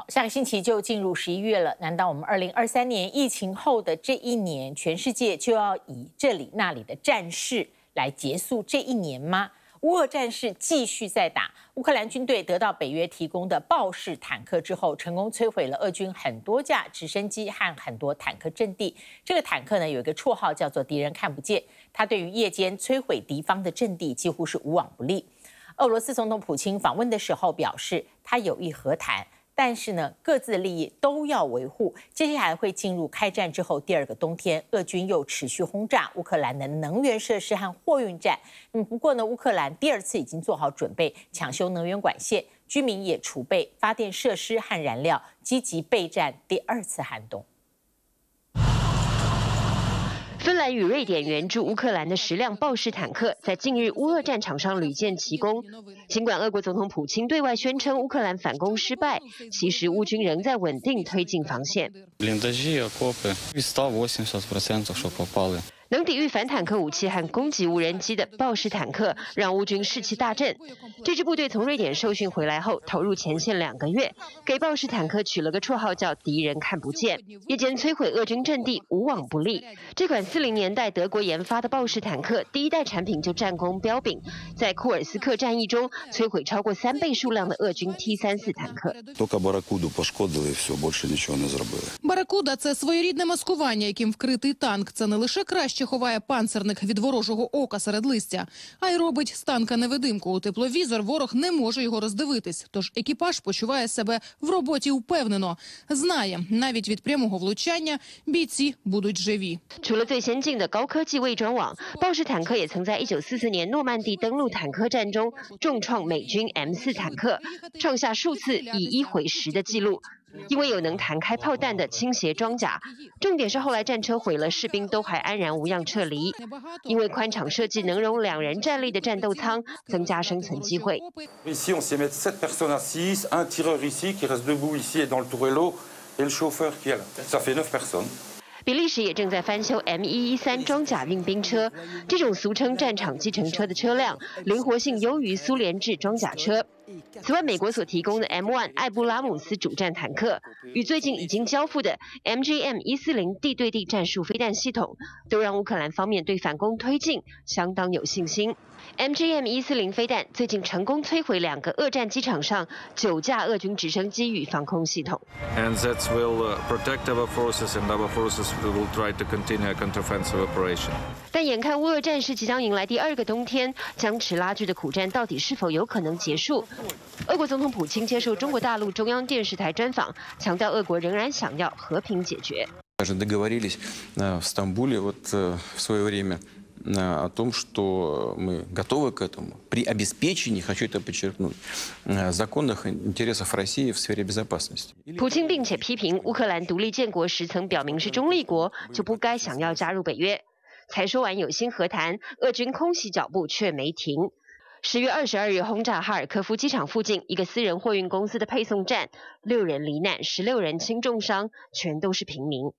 下个星期就进入11月了，难道我们2023年疫情后的这一年，全世界就要以这里那里的战事来结束这一年吗？乌俄战事继续在打，乌克兰军队得到北约提供的豹式坦克之后，成功摧毁了俄军很多架直升机和很多坦克阵地。这个坦克呢，有一个绰号叫做“敌人看不见”，它对于夜间摧毁敌方的阵地几乎是无往不利。俄罗斯总统普京访问的时候表示，他有意和谈。但是呢，各自的利益都要维护。接下来会进入开战之后第二个冬天，俄军又持续轰炸乌克兰的能源设施和货运站。不过呢，乌克兰第二次已经做好准备，抢修能源管线，居民也储备发电设施和燃料，积极备战第二次寒冬。 芬兰与瑞典援助乌克兰的10辆豹式坦克，在近日乌俄战场上屡见奇功。尽管俄国总统普京对外宣称乌克兰反攻失败，其实乌军仍在稳定推进防线。 Бліндажі, окопи, від 100-80%, що попали. 能抵御反坦克武器和攻击无人机的豹式坦克，让乌军士气大振。这支部队从瑞典受训回来后，投入前线2个月，给豹式坦克取了个绰号叫“敌人看不见”。夜间摧毁俄军阵地，无往不利。这款40年代德国研发的豹式坦克，第一代产品就战功彪炳，在库尔斯克战役中摧毁超过3倍数量的俄军 T-34坦克。 Тільки баракуду пошкодили і все, більше нічого не зробили. Баракуда – це своєрідне маскування, яким вкритий танк. Це не лише краще ховає панцерник від ворожого ока серед листя, а й робить з танка невидимку. У тепловізор ворог не може його роздивитись, тож екіпаж почуває себе в роботі впевнено. Знає, навіть від прямого влучання бійці будуть живі. 除了最先进的高科技伪装网，豹式坦克也曾在1944年诺曼底登陆坦克战中重创美军 M4 坦克，创下数次以1毁10的纪录。因为有能弹开炮弹的倾斜装甲，重点是后来战车毁了，士兵都还安然无恙撤离。因为宽敞设计能容2人站立的战斗舱，增加生存机会。 Ici, on sait mettre 7 personnes assises, un tireur ici qui reste debout ici et dans le tourello, et le chauffeur qui est là. Ça fait 9 personnes. 比利时也正在翻修 M113 装甲运兵车，这种俗称战场计程车的车辆，灵活性优于苏联制装甲车。此外，美国所提供的 M1 艾布拉姆斯主战坦克与最近已经交付的 MGM-140地对地战术飞弹系统，都让乌克兰方面对反攻推进相当有信心。MGM-140飞弹最近成功摧毁2个俄战机场上9架俄军直升机与防空系统。 And that will protect our forces, and our forces will try to continue a counteroffensive operation. 但眼看乌俄战事即将迎来第2个冬天，僵持拉锯的苦战到底是否有可能结束？俄国总统普京接受中国大陆中央电视台专访，强调俄国仍然想要和平解决。 Даже договорились в Стамбуле в свое время о том, что мы готовы к этому при обеспечении, хочу это подчеркнуть, законных интересов России в сфере безопасности. 普京并且批评乌克兰独立建国时曾表明是中立国，就不该想要加入北约。才说完有心和谈，俄军空袭脚步却没停。10月22日轰炸哈尔科夫机场附近一个私人货运公司的配送站，6人罹难，16人轻重伤，全都是平民。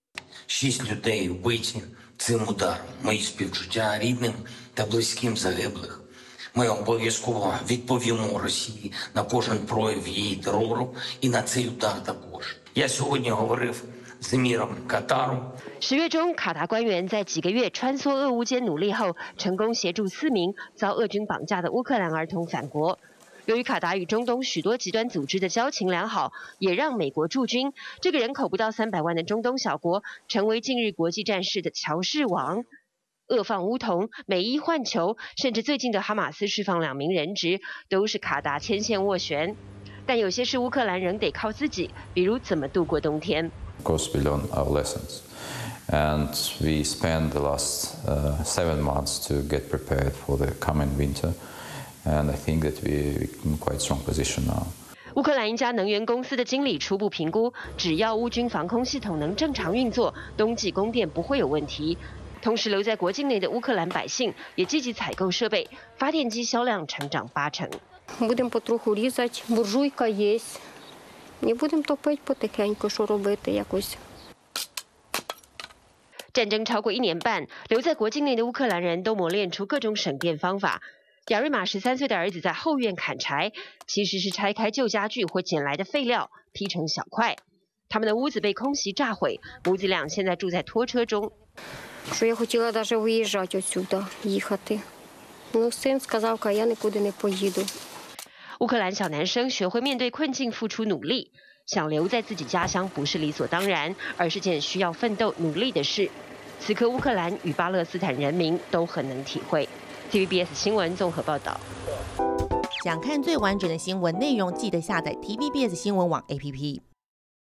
6 людей вбиті цим ударом. Мої співчуття рідним та близьким загиблих. Ми обов'язково відповімо Росії на кожен прояв її терору і на цей удар також. Я сьогодні говорив з еміром Катару. 10月中，卡达官员在几个月穿梭俄乌间努力后，成功协助4名遭俄军绑架的乌克兰儿童返国。由于卡达与中东许多极端组织的交情良好，也让美国驻军这个人口不到300万的中东小国，成为近日国际战事的乔事王。俄放乌童、美伊换球，甚至最近的哈马斯释放2名人质，都是卡达牵线斡旋。但有些事乌克兰仍得靠自己，比如怎么度过冬天。 Of course, we learn our lessons, and we spent the last 7 months to get prepared for the coming winter, and I think that we're in quite strong position now. 乌克兰一家能源公司的经理初步评估，只要乌军防空系统能正常运作，冬季供电不会有问题。同时，留在国境内的乌克兰百姓也积极采购设备，发电机销量成长80%。 Будемо потроху різати, буржуйка є. І будемо топити потихеньку, що робити якось. 战争超过1年半，留在国境内的乌克兰人都磨练出各种省电方法。 亚瑞玛13岁的儿子在后院砍柴，其实是拆开旧家具或捡来的废料，劈成小块。他们的屋子被空袭炸毁，母子俩现在住在拖车中。 Що я хотіла навіть виїжджати отсюда, їхати. Ну, син сказав, що я нікуди не поїду. 乌克兰小男生学会面对困境，付出努力。想留在自己家乡不是理所当然，而是件需要奋斗努力的事。此刻乌克兰与巴勒斯坦人民都很能体会。TVBS 新闻综合报道。 想看最完整的新闻内容，记得下载 TVBS 新闻网 APP。